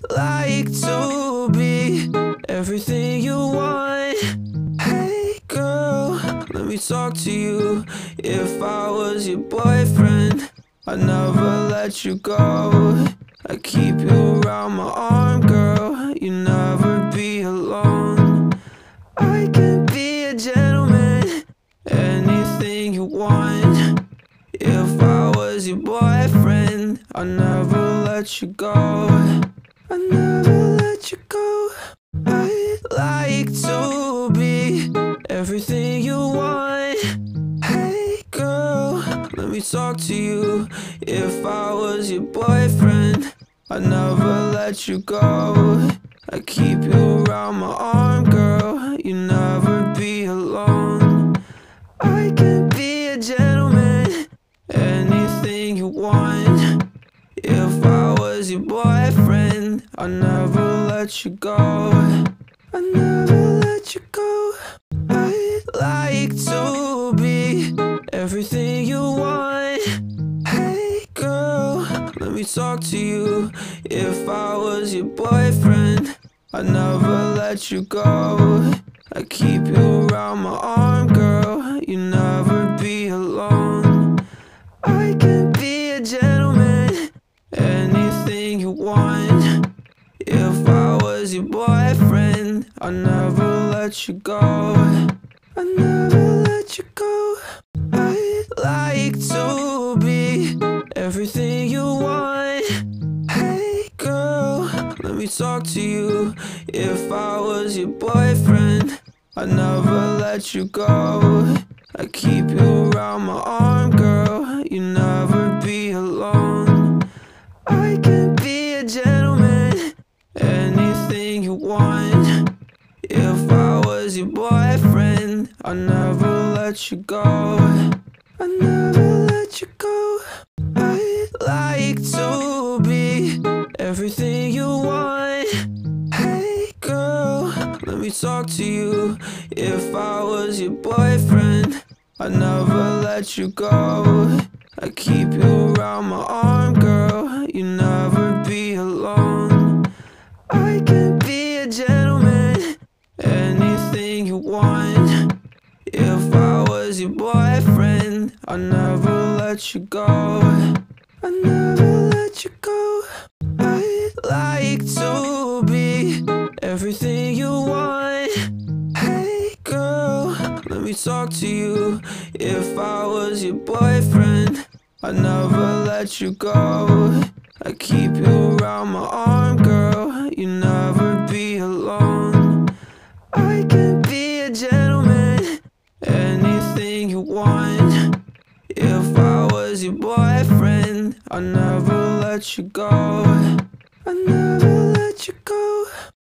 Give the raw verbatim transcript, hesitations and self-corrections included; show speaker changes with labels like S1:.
S1: like to be everything you want. Hey girl, let me talk to you. If I was your boyfriend, I'd never let you go. I keep you around my arm, girl. You never be alone. I can be a gentleman, anything you want. If I was your boyfriend, I'd never let you go. I'd never let you go. I'd like to be everything you want. Hey girl, let me talk to you. If I was your boyfriend, I'd never let you go. I keep you around my arm, girl. You never be alone. I can be a gentleman, anything you want. If I was your boyfriend, I'd never let you go. I'd never let you go. I'd like to be everything you want. Hey girl, let me talk to you. If I was your boyfriend, I'd never let you go. I keep you around my arm, girl. You never be alone. I can be a gentleman, anything you want. If I was your boyfriend, I'd never let you go. I'd never let you go. I'd like to be everything you want. Hey girl, let me talk to you. If I was your boyfriend, I'd never let you go. I keep you around my arm, girl. You never be alone. I can be a gentleman, anything you want. If I was your boyfriend, I'd never let you go. I'd never let you go. I'd like to be everything you want. Hey girl, let me talk to you. If I was your boyfriend, I'd never let you go. I keep you around my arm, girl. You never be alone. I can be a gentleman, anything you want. If I was your boyfriend, I'd never let you go. I'd never let you go. I'd like to be everything you want. Hey girl, let me talk to you. If I was your boyfriend, I'd never let you go. I keep you around my arm, girl. You never be alone. I can be a gentleman, anything you want. If I was your boyfriend, I'd never let you go. I'd never let you go.